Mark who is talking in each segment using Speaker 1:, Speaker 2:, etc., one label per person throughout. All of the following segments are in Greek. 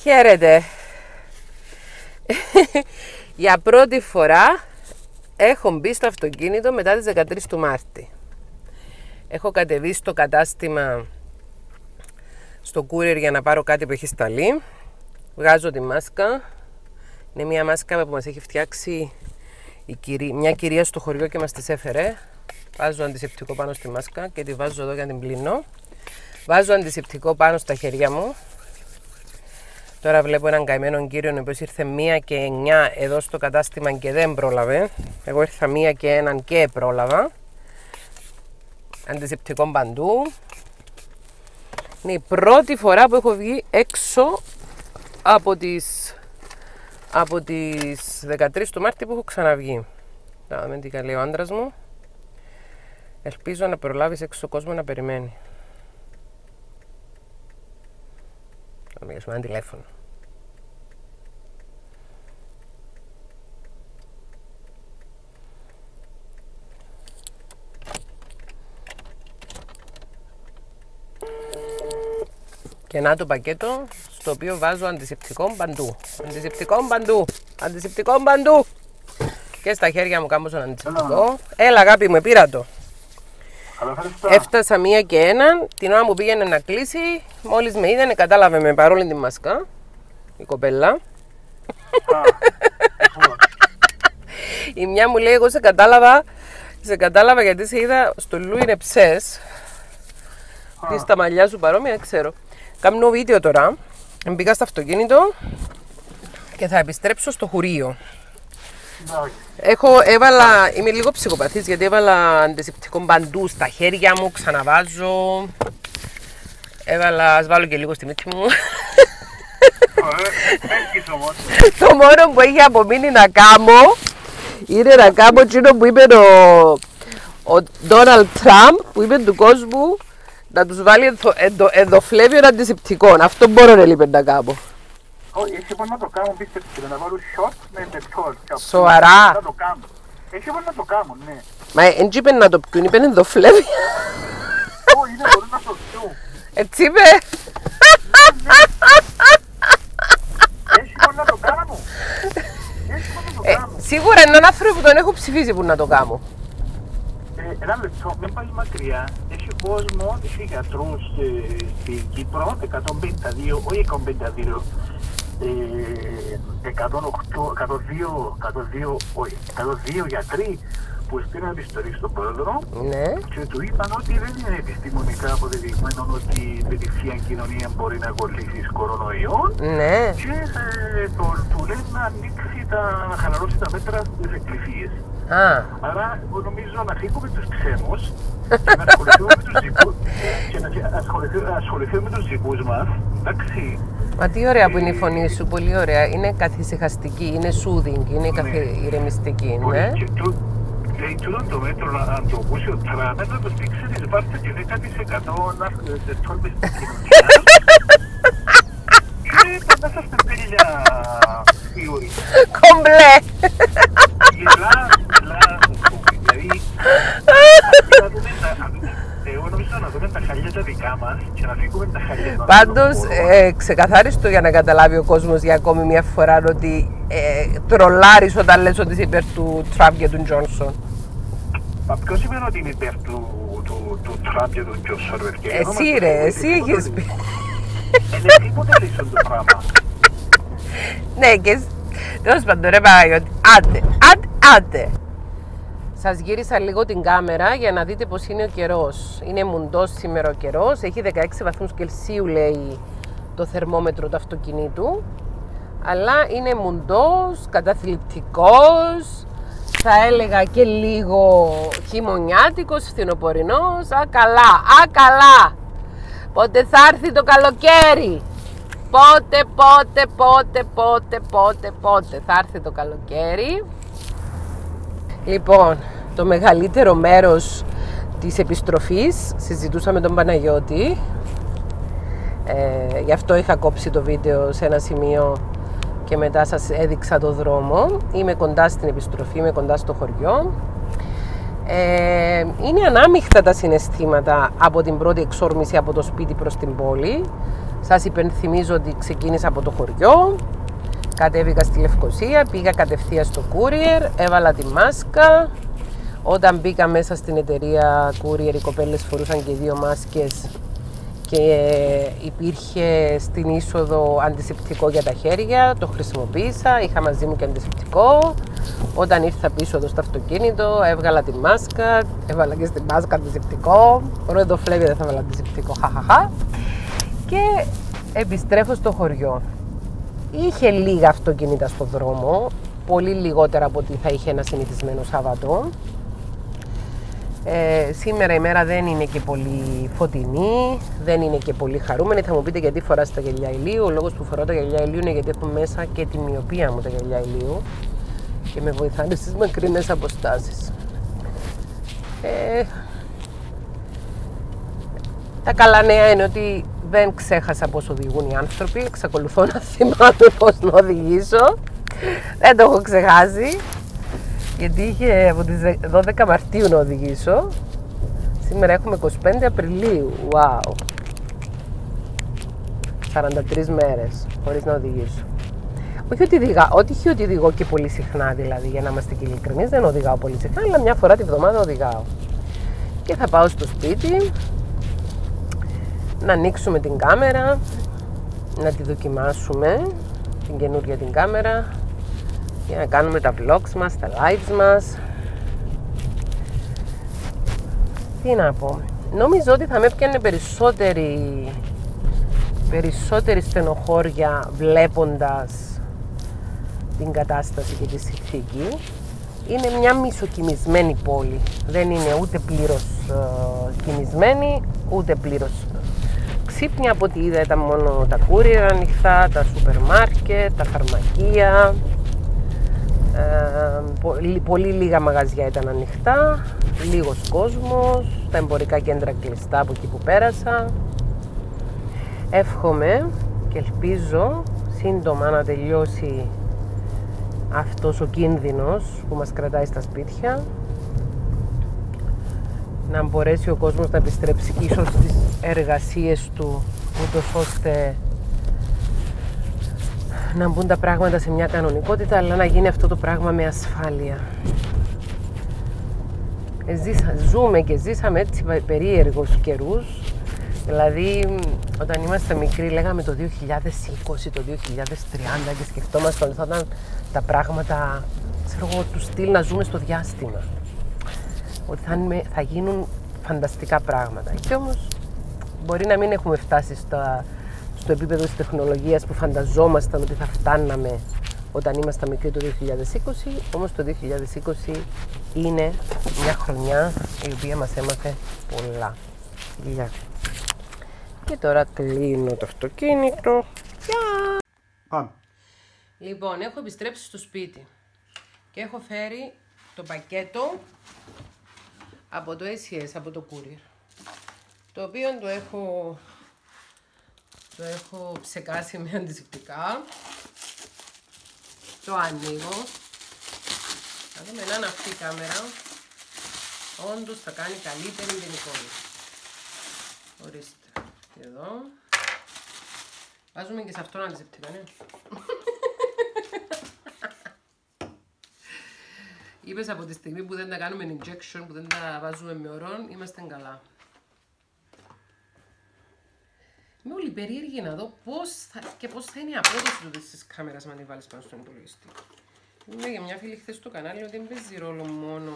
Speaker 1: Χαίρετε. Για πρώτη φορά έχω μπει στο αυτοκίνητο μετά τις 13 του Μάρτη. Έχω κατεβεί στο κατάστημα, στο courier, για να πάρω κάτι που έχει σταλεί. Βγάζω τη μάσκα. Είναι μια μάσκα που μας έχει φτιάξει μια κυρία στο χωριό και μας τις έφερε. Βάζω αντισηπτικό πάνω στη μάσκα και τη βάζω εδώ για να την πλύνω. Βάζω αντισηπτικό πάνω στα χέρια μου. Τώρα βλέπω έναν καημένο κύριο, ο οποίος ήρθε 1 και 9 εδώ στο κατάστημα και δεν πρόλαβε. Εγώ ήρθα 1 και 1 και πρόλαβα. Αντισηπτικό παντού. Είναι η πρώτη φορά που έχω βγει έξω από τις 13 του Μάρτη που έχω ξαναβγεί. Να δούμε τι καλεί ο άντρας μου. Ελπίζω να προλάβεις έξω κόσμο να περιμένει. Θα μιλήσουμε ένα τηλέφωνο. Και να το πακέτο στο οποίο βάζω αντισηπτικό παντού. Αντισηπτικό παντού. Αντισηπτικό παντού. Και στα χέρια μου κάνω τον αντισηπτικό. Έλα αγάπη μου, πήρα το. Έφτασα 1 και 1. Την ώρα μου πήγαινε να κλείσει, μόλις με είδανε, κατάλαβε με παρόλη τη μάσκα η κοπέλα. Η μια μου λέει, εγώ σε κατάλαβα γιατί σε είδα στο Λου είναι ψες. Τι στα μαλλιά σου παρόμοια, δεν ξέρω. Κάνω βίντεο τώρα. Μπήκα στο αυτοκίνητο και θα επιστρέψω στο χωρίο. Είμαι λίγο ψυχοπαθής γιατί έβαλα αντισηπτικό παντού στα χέρια μου, ξαναβάζω. Ας βάλω και λίγο στη μύτη μου. Το μόνο που έχει απομείνει να κάνω είναι να κάνω εκείνο που είπε ο Ντόναλντ Τραμπ, που είπε του κόσμου να τους βάλει ενδοφλέβιο αντισηπτικό. Αυτό μπορώ να κάνω.
Speaker 2: Όχι, έτσι μπορώ να το κάνω, πίστεψε, να βάλω shot με πετρόλ.
Speaker 1: Σοβαρά.
Speaker 2: Να το κάνω. Έτσι μπορώ να το κάνω, ναι.
Speaker 1: Μα έτσι είπε να το πιούν, είπε ενδοφλέβιο.
Speaker 2: Όχι, δεν μπορώ να το πιούν.
Speaker 1: Έτσι είπε.
Speaker 2: Έτσι μπορώ να το κάνω.
Speaker 1: Σίγουρα είναι έναν άνθρωπο που τον έχω ψηφίσει που να το κάνω.
Speaker 2: Ένα λεπτό, μην πάει μακριά. Έχει κόσμο, έχει γιατρούς στην Κύπρο, 152, όχι 152, 102 γιατροί που στείλαν επιστολή στον πρόεδρο, ναι, και του είπαν ότι δεν είναι επιστημονικά αποδεδειγμένο ότι η πετυχία κοινωνία μπορεί να κολλήσει κορονοϊό, ναι, και του λένε να ανοίξει να χαλαρώσει τα μέτρα στις εκκλησίες. Άρα νομίζω να φύγουμε τους ξένους και να ασχοληθούμε με τους δικούς μας, εντάξει.
Speaker 1: Μα τι ωραία που είναι η φωνή σου, πολύ ωραία. Είναι καθησυχαστική, είναι soothing, είναι ηρεμιστική, ναι.
Speaker 2: Λέει τούτο το μέτρο να το ακούσει ο Τραμπ, να το στήξει της βάρτα και 10% να σε τόλμη στην κοινωνία. Και θα είμαστε τέλεια σίγουροι.
Speaker 1: Κομπλέ!
Speaker 2: Δηλαδή, εγώ νομίζω να δούμε τα χαλιά τα δικά μας και να φύγουμε τα χαλιά μας.
Speaker 1: Πάντως, ξεκαθάριστο για να καταλάβει ο κόσμος για ακόμη μια φορά ότι τρολάρεις όταν λες ότι είσαι υπέρ του Τραμπ και του Τζόνσον.
Speaker 2: Μα ποιος είπε ότι είμαι υπέρ του Τραμπ και του Τζόνσον?
Speaker 1: Εσύ ρε, εσύ έχεις πει.
Speaker 2: Είναι τίποτα λύσον το πράγμα.
Speaker 1: Ναι, και τέλος πάντων ρε Παναγιώτη, άντε. Σας γύρισα λίγο την κάμερα για να δείτε πως είναι ο καιρός. Είναι μουντός σήμερα ο καιρός, έχει 16 βαθμούς Κελσίου λέει το θερμόμετρο του αυτοκινήτου. Αλλά είναι μουντός, καταθλιπτικός, θα έλεγα και λίγο χειμωνιάτικος, φθινοπορεινός. Καλά. Πότε θα έρθει το καλοκαίρι? Πότε θα έρθει το καλοκαίρι? Λοιπόν, το μεγαλύτερο μέρος της επιστροφής συζητούσα με τον Παναγιώτη. Γι' αυτό είχα κόψει το βίντεο σε ένα σημείο και μετά σας έδειξα το δρόμο. Είμαι κοντά στην επιστροφή, είμαι κοντά στο χωριό. Είναι ανάμειχτα τα συναισθήματα από την πρώτη εξόρμηση από το σπίτι προς την πόλη. Σας υπενθυμίζω ότι ξεκίνησα από το χωριό, κατέβηκα στη Λευκοσία, πήγα κατευθείαν στο courier, έβαλα τη μάσκα. Όταν μπήκα μέσα στην εταιρεία courier, οι κοπέλες φορούσαν και 2 μάσκες και υπήρχε στην είσοδο αντισηπτικό για τα χέρια, το χρησιμοποίησα, είχα μαζί μου και αντισηπτικό. Όταν ήρθα πίσω εδώ στο αυτοκίνητο, έβγαλα τη μάσκα, έβαλα και στη μάσκα αντισηπτικό. Ωραία το φλέβι, δεν θα έβαλα αντισηπτικό, χαχαχα. Και επιστρέφω στο χωριό. Είχε λίγα αυτοκίνητα στο δρόμο, πολύ λιγότερα από ό,τι θα είχε ένα συνηθισμένο Σάββατο. Σήμερα η μέρα δεν είναι και πολύ φωτεινή, δεν είναι και πολύ χαρούμενη. Θα μου πείτε γιατί φοράς τα γυαλιά ηλίου. Ο λόγος που φοράω τα γυαλιά ηλίου είναι γιατί έχω μέσα και τη μοιοπία μου τα γυαλιά ηλίου και με βοηθάνε στις μακρινές αποστάσεις. Τα καλά νέα είναι ότι δεν ξέχασα πώς οδηγούν οι άνθρωποι. Εξακολουθώ να θυμάμαι πώς να οδηγήσω. Δεν το έχω ξεχάσει. Γιατί είχε από τις 12 Μαρτίου να οδηγήσω. Σήμερα έχουμε 25 Απριλίου. Wow. 43 μέρες χωρίς να οδηγήσω. Όχι ότι οδηγώ και πολύ συχνά, δηλαδή, για να είμαστε και ειλικρινείς, δεν οδηγάω πολύ συχνά, αλλά μια φορά τη βδομάδα οδηγάω. Και θα πάω στο σπίτι, να ανοίξουμε την κάμερα, να τη δοκιμάσουμε, την καινούργια την κάμερα, για να κάνουμε τα vlogs μας, τα lives μας. Τι να πω, νομίζω ότι θα με έπιανε περισσότερη στενοχώρια βλέποντας την κατάσταση και τη συνθήκη. Είναι μια μισοκοιμισμένη πόλη, δεν είναι ούτε πλήρως κοιμισμένη, ούτε πλήρως ξύπνια. Από ό,τι είδα ήταν μόνο τα courier ανοιχτά, τα σούπερ μάρκετ, τα φαρμακεία. Πολύ λίγα μαγαζιά ήταν ανοιχτά, λίγος κόσμος, τα εμπορικά κέντρα κλειστά από εκεί που πέρασα. Εύχομαι και ελπίζω σύντομα να τελειώσει αυτός ο κίνδυνος που μας κρατάει στα σπίτια, να μπορέσει ο κόσμος να επιστρέψει ίσως στις εργασίες του, ούτως ώστε να μπουν τα πράγματα σε μια κανονικότητα, αλλά να γίνει αυτό το πράγμα με ασφάλεια. Ζούμε και ζήσαμε έτσι περίεργους καιρούς. Δηλαδή, όταν είμαστε μικροί λέγαμε το 2020, το 2030 και σκεφτόμαστε ότι θα ήταν τα πράγματα, ξέρω εγώ, του στυλ να ζούμε στο διάστημα. Ότι θα γίνουν φανταστικά πράγματα. Και όμως μπορεί να μην έχουμε φτάσει στο επίπεδο της τεχνολογίας που φανταζόμασταν ότι θα φτάναμε όταν ήμασταν μικροί το 2020, όμως το 2020 είναι μια χρονιά η οποία μας έμαθε πολλά. Γεια. Και τώρα κλείνω το αυτοκίνητο. Γεια!
Speaker 2: Πάμε.
Speaker 1: Λοιπόν, έχω επιστρέψει στο σπίτι και έχω φέρει το πακέτο από το SES, από το courier, το οποίο το έχω ψεκάσει με αντισηπτικά. Το ανοίγω. Θα δούμε αν αυτή η κάμερα όντως θα κάνει καλύτερη την εικόνα. Ορίστε. Και εδώ. Βάζουμε και σε αυτόν αντισηπτικά, ναι. Είπες από τη στιγμή που δεν τα κάνουμε injection, που δεν τα βάζουμε με ορών, είμαστε καλά. Είμαι όλη περίεργη να δω πώς θα είναι η απόδοση του της κάμερας αν τη βάλεις πάνω στον υπολογιστή. Είμαι για μια φίλη χθες στο κανάλι ότι δεν παίζει ρόλο μόνο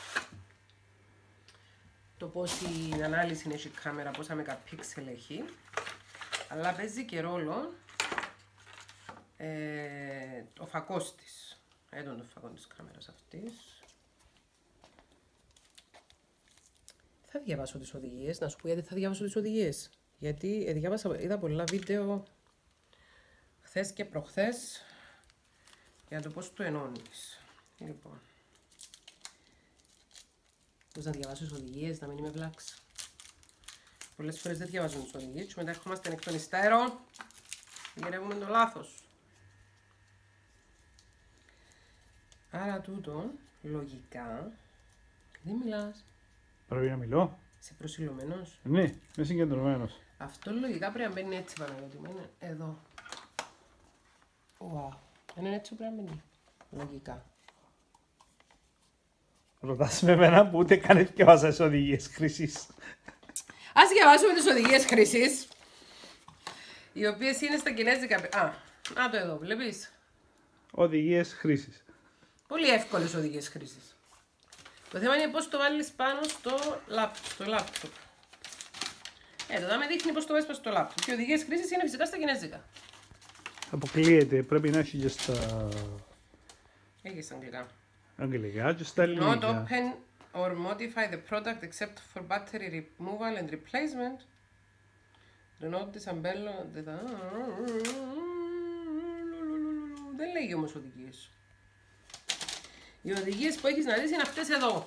Speaker 1: το πόση ανάλυση έχει η κάμερα, πόσα μεγαπίξελ έχει, αλλά παίζει και ρόλο ο φακός της. Έντον το φακό της κάμερας αυτής. Θα διαβάσω τις οδηγίες, να σου πω γιατί θα διαβάσω τις οδηγίες. Γιατί είδα πολλά βίντεο χθες και προχθές για το πώς το ενώνεις. Λοιπόν, πώς να διαβάσω τις οδηγίες, να μην είμαι βλάξ. Πολλές φορές δεν διαβάζουμε τις οδηγίες και μετά ερχόμαστε εκ των υστέρων και γυρεύουμε το λάθος. Άρα τούτο, λογικά, δεν μιλάς.
Speaker 2: Πρέπει να μιλώ.
Speaker 1: Είσαι προσιλωμένος.
Speaker 3: Ναι, είμαι συγκεντρωμένος.
Speaker 1: Αυτό λογικά πρέπει να μπαίνει έτσι Παναγιώτη μου. Είναι εδώ. Wow. Είναι έτσι που πρέπει να μπαίνει. Λογικά.
Speaker 3: Ρωτάς με εμένα που ούτε καν εθιέβασα τις οδηγίες χρήσης.
Speaker 1: Ας διαβάσουμε τις οδηγίες χρήσης. Οι οποίες είναι στα κινέζικα. Να το εδώ, βλέπεις.
Speaker 3: Οδηγίες χρήσης.
Speaker 1: Πολύ εύκολες οδηγίες χρήσης. Το θέμα είναι πώς το βάλεις πάνω στο λάπτοπ. Εδώ με δείχνει πώς το βάζεις πάνω στο λάπτοπ. Και οι οδηγίες χρήσης είναι φυσικά στα κινέζικα.
Speaker 3: Αποκλείεται, πρέπει να έχει και στα
Speaker 1: Έχει στα αγγλικά.
Speaker 3: αγγλικά και στα
Speaker 1: Not
Speaker 3: ελληνικά.
Speaker 1: open or modify the product except for battery removal and replacement. Do not disassemble the... Δεν λέγει όμως οδηγίες. Οι οδηγίες που έχεις να δεις είναι αυτές εδώ.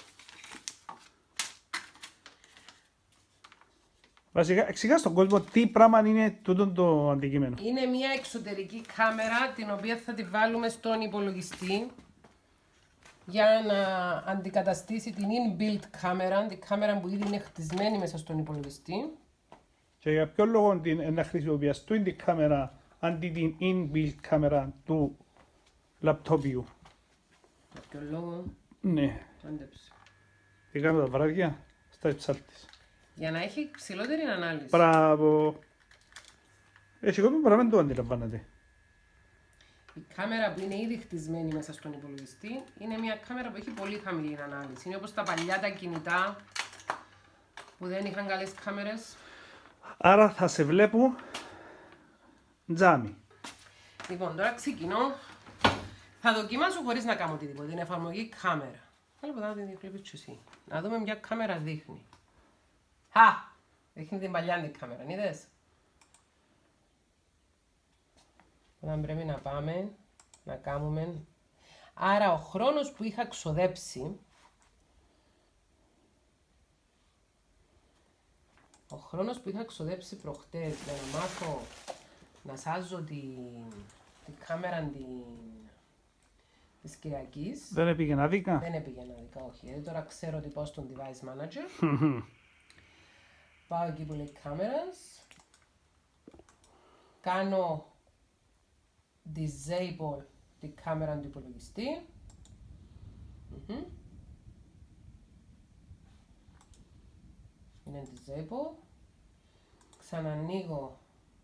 Speaker 3: Βασικά, εξηγά στον κόσμο τι πράγμα είναι τούτο το αντικείμενο.
Speaker 1: Είναι μια εξωτερική κάμερα την οποία θα τη βάλουμε στον υπολογιστή για να αντικαταστήσει την in-built κάμερα, την κάμερα που ήδη είναι χτισμένη μέσα στον υπολογιστή.
Speaker 3: Και για ποιο λόγο να χρησιμοποιηστούν την κάμερα αντί την in-built κάμερα του λαπτόπιου.
Speaker 1: Για ποιο λόγο,
Speaker 3: Ναι,
Speaker 1: άντεψε.
Speaker 3: τι κάνω τα βράδια στα υψάλτης.
Speaker 1: Για να έχει ψηλότερη ανάλυση.
Speaker 3: Μπράβο. Έχει κόσμο που δεν το αντιλαμβάνεται.
Speaker 1: Η κάμερα που είναι ήδη χτισμένη μέσα στον υπολογιστή είναι μια κάμερα που έχει πολύ χαμηλή ανάλυση. Είναι όπως τα παλιά τα κινητά που δεν είχαν καλές κάμερες.
Speaker 3: Άρα θα σε βλέπω τζάμι.
Speaker 1: Λοιπόν, τώρα ξεκινώ. Θα δοκιμάσω χωρίς να κάνω οτιδήποτε. Την εφαρμογή κάμερα. Θέλω να την βλέπεις και εσύ. Να δούμε μια κάμερα δείχνει. Δείχνει την παλιά την κάμερα, είδες. Τώρα πρέπει να πάμε να κάνουμε. Άρα ο χρόνος που είχα ξοδέψει, προχτές για να μάθω να σάζω την κάμερα της Κυριακής.
Speaker 3: Δεν έπηγε άδικα.
Speaker 1: Δεν έπηγε άδικα, όχι. Γιατί τώρα ξέρω ότι πάω στον device manager. Πάω εκεί που λέει cameras. Κάνω disable την κάμερα του υπολογιστή. Είναι disable. Ξανανοίγω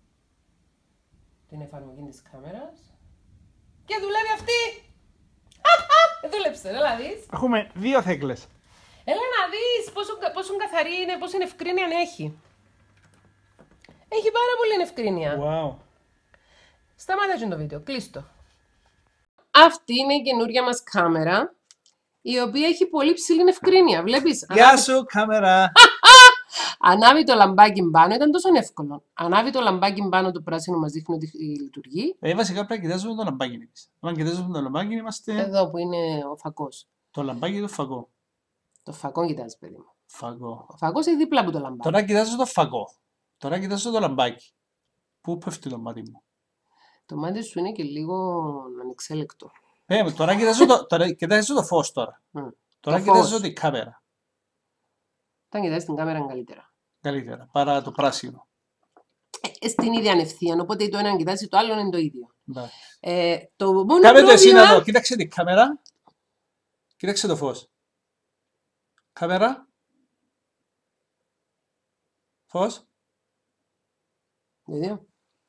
Speaker 1: την εφαρμογή της κάμερας. Και δουλεύει αυτή! Δούλεψε, έλα δεις.
Speaker 3: Έχουμε δύο θέκλες.
Speaker 1: Έλα να δεις πόσο καθαρή είναι, πόσο ευκρίνεια έχει. Έχει πάρα πολύ ευκρίνεια.
Speaker 3: Wow.
Speaker 1: Σταμάτα το βίντεο, κλείστο. Αυτή είναι η καινούρια μας κάμερα, η οποία έχει πολύ ψηλή ευκρίνεια. Βλέπεις.
Speaker 3: Γεια σου κάμερα.
Speaker 1: Ανάβει το λαμπάκι πάνω, ήταν τόσο εύκολο. Ανάβει το λαμπάκι πάνω, το πράσινο μας δείχνει ότι λειτουργεί.
Speaker 3: Βασικά πρέπει να κοιτάζουμε το λαμπάκι. Αν κοιτάζουμε το λαμπάκι είμαστε...
Speaker 1: Εδώ που είναι ο φακός.
Speaker 3: Το λαμπάκι ή το φακό.
Speaker 1: Το φακό κοιτάζει, παιδί μου.
Speaker 3: Φακό.
Speaker 1: Ο φακός είναι δίπλα από το λαμπάκι.
Speaker 3: Τώρα κοιτάζω το φακό. Τώρα κοιτάζω το λαμπάκι. Πού πέφτει το μάτι μου.
Speaker 1: Το μάτι σου είναι και λίγο ανεξέλεκτο.
Speaker 3: Τώρα κοιτάζω το φως τώρα. Τώρα κοιτάζω την κάμερα.
Speaker 1: Όταν κοιτάζεις την κάμερα είναι καλύτερα.
Speaker 3: Καλύτερα, παρά το πράσινο.
Speaker 1: Στην ίδια ανευθεία, οπότε το ένα κοιτάζει, το άλλο είναι το ίδιο. Το μόνο
Speaker 3: Κάμε το
Speaker 1: πρόβλημα...
Speaker 3: εσύ να δω, κοίταξε την κάμερα. Κοίταξε το φως. Κάμερα. Φως.
Speaker 1: Ίδιο.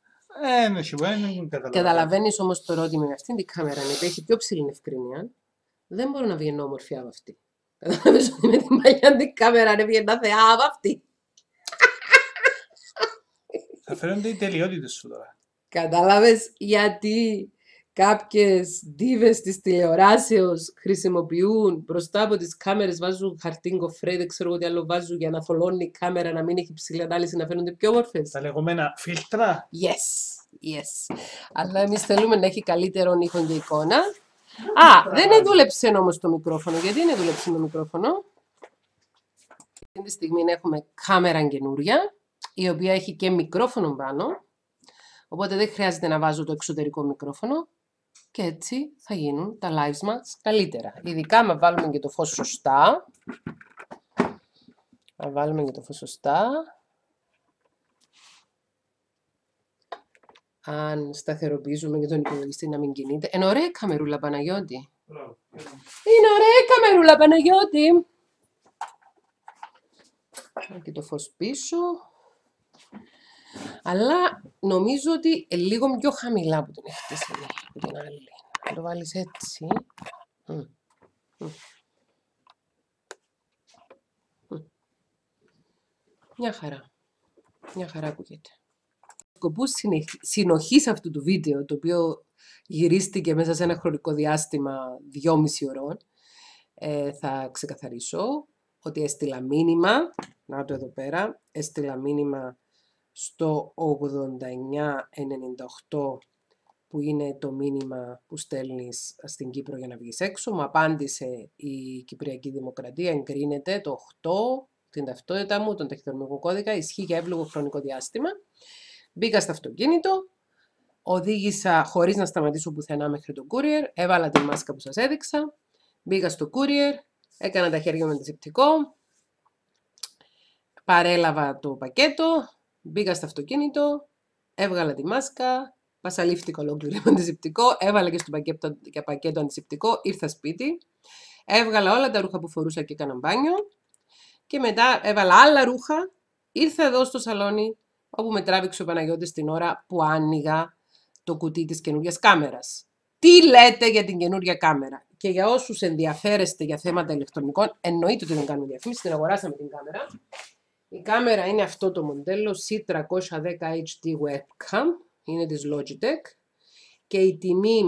Speaker 3: Καταλαβαίνεις
Speaker 1: όμως το ερώτημα με αυτήν την κάμερα, γιατί έχει πιο ψηλή ευκρίνεια, δεν μπορώ να βγαίνω όμορφη από αυτή. Καταλαβαίνεις ότι με την παλιά την κάμερα δεν βγαίνω θεά από αυτή.
Speaker 3: Θα φαίνονται οι τελειότητες σου τώρα.
Speaker 1: Κατάλαβες γιατί κάποιες ντίβες της τηλεοράσεως χρησιμοποιούν μπροστά από τις κάμερες, βάζουν χαρτί κοφρέ, δεν ξέρω τι άλλο βάζουν για να θολώνει η κάμερα, να μην έχει ψηλή ανάλυση, να φαίνονται πιο όμορφες.
Speaker 3: Τα λεγόμενα φίλτρα.
Speaker 1: Yes. Αλλά εμείς θέλουμε να έχει καλύτερο ήχο και εικόνα. Δεν δούλεψε όμως το μικρόφωνο. Γιατί δεν δούλεψε το μικρόφωνο? Αυτή τη στιγμή έχουμε κάμερα καινούρια, η οποία έχει και μικρόφωνο πάνω. Οπότε δεν χρειάζεται να βάζω το εξωτερικό μικρόφωνο. Και έτσι θα γίνουν τα lives μας καλύτερα. Ειδικά με βάλουμε και το φως σωστά. Να βάλουμε και το φως σωστά. Αν σταθεροποιήσουμε και τον υπολογιστή να μην κινείται. Είναι ωραία καμερούλα, Παναγιώτη. Είναι ωραία καμερούλα, Παναγιώτη. Και το φως πίσω. Αλλά νομίζω ότι λίγο πιο χαμηλά που την έχει χτίσει από την άλλη. Να το βάλεις έτσι. Μια χαρά. Μια χαρά ακούγεται. Σκοπούς συνοχής αυτού του βίντεο, το οποίο γυρίστηκε μέσα σε ένα χρονικό διάστημα 2,5 ώρων, θα ξεκαθαρίσω ότι έστειλα μήνυμα, να το εδώ πέρα, έστειλα μήνυμα στο 8998, που είναι το μήνυμα που στέλνεις στην Κύπρο για να βγεις έξω. Μου απάντησε η Κυπριακή Δημοκρατία, εγκρίνεται το 8, την ταυτότητα μου, τον ταχυδρομικό κώδικα, ισχύει για εύλογο χρονικό διάστημα. Μπήκα στο αυτοκίνητο, οδήγησα χωρίς να σταματήσω πουθενά μέχρι το courier, έβαλα τη μάσκα που σας έδειξα, μπήκα στο courier, έκανα τα χέρια με αντισηπτικό, παρέλαβα το πακέτο, μπήκα στο αυτοκίνητο, έβγαλα τη μάσκα, πασαλήφθηκα ολόκληρη με αντισηπτικό, έβαλα και στο πακέτο αντισηπτικό, ήρθα σπίτι, έβγαλα όλα τα ρούχα που φορούσα και έκανα μπάνιο και μετά έβαλα άλλα ρούχα, ήρθα εδώ στο σαλόνι, όπου με τράβηξε ο Παναγιώτης την ώρα που άνοιγα το κουτί της καινούριας κάμερας. Τι λέτε για την καινούρια κάμερα? Και για όσους ενδιαφέρεστε για θέματα ηλεκτρονικών, εννοείται ότι δεν κάνουμε διαφήμιση, την αγοράσαμε την κάμερα. Η κάμερα είναι αυτό το μοντέλο C310 HD Webcam, είναι της Logitech και η τιμή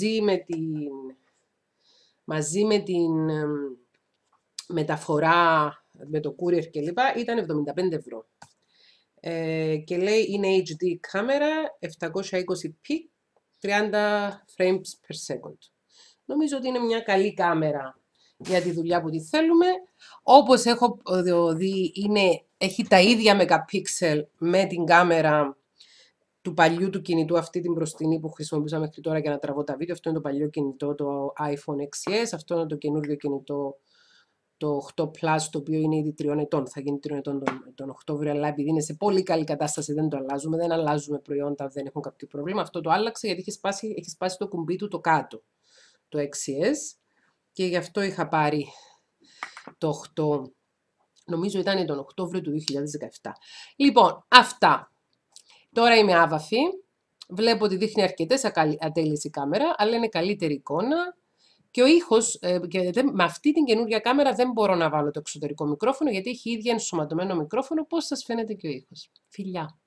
Speaker 1: μαζί με την μεταφορά με το courier κλπ. Ήταν 75 ευρώ. Και λέει είναι HD κάμερα, 720p, 30 frames per second. Νομίζω ότι είναι μια καλή κάμερα για τη δουλειά που τη θέλουμε. Όπως έχω δει, έχει τα ίδια megapixel με την κάμερα του παλιού του κινητού, αυτή την μπροστινή που χρησιμοποιούσα μέχρι τώρα για να τραβώ τα βίντεο. Αυτό είναι το παλιό κινητό, το iPhone XS. Αυτό είναι το καινούργιο κινητό, το 8 Plus, το οποίο είναι ήδη 3 ετών. Θα γίνει 3 ετών τον Οκτώβριο, αλλά επειδή είναι σε πολύ καλή κατάσταση δεν το αλλάζουμε. Δεν αλλάζουμε προϊόντα, δεν έχουν κάποιο πρόβλημα. Αυτό το άλλαξε γιατί έχει σπάσει το κουμπί του το κάτω, το XS. Και γι' αυτό είχα πάρει το 8, νομίζω ήταν τον Οκτώβριο του 2017. Λοιπόν, αυτά. Τώρα είμαι άβαφη. Βλέπω ότι δείχνει αρκετές ατέλειες η κάμερα, αλλά είναι καλύτερη εικόνα. Και ο ήχος, με αυτή την καινούργια κάμερα δεν μπορώ να βάλω το εξωτερικό μικρόφωνο, γιατί έχει ίδια ενσωματωμένο μικρόφωνο. Πώς σας φαίνεται και ο ήχος? Φιλιά!